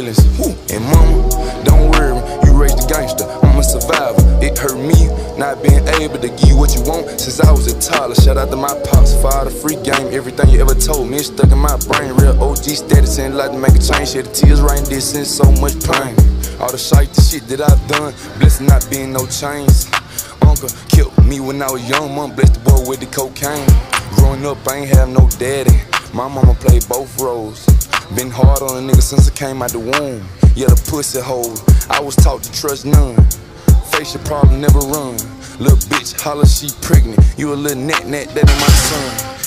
feelings. Woo. And mama, don't worry, you raised a gangster, I'm a survivor. It hurt me not being able to give you what you want since I was a toddler. Shout out to my pops for all the free game. Everything you ever told me is stuck in my brain. Real OG status and like to make a change. Shed the tears right in this and so much pain. All the shit that I've done, blessed not being no chains. Uncle killed me when I was young, mom blessed the boy with the cocaine. Growing up, I ain't have no daddy. My mama played both roles. Been hard on a nigga since I came out the womb. Yeah, the pussy hole. I was taught to trust none. Face your problem, never run. Little bitch holler she pregnant. You a little net, that ain't my son.